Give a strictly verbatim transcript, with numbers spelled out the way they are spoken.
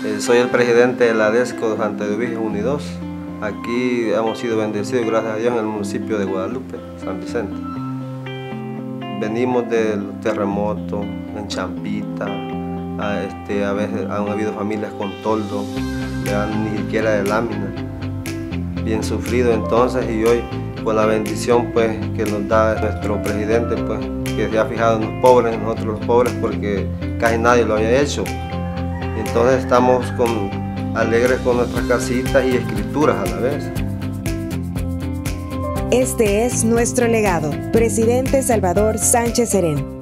Eh, soy el presidente de la DESCO de Santa Eduviges uno y dos. Aquí hemos sido bendecidos, gracias a Dios, en el municipio de Guadalupe, San Vicente. Venimos del terremoto en Champita, a, este, a veces han habido familias con toldo, ya ni siquiera de lámina, bien sufrido entonces, y hoy con la bendición pues, que nos da nuestro presidente, pues, que se ha fijado en los pobres, en nosotros los pobres, porque casi nadie lo había hecho. Y entonces estamos con, alegres con nuestras casitas y escrituras a la vez. Este es nuestro legado. Presidente Salvador Sánchez Serén.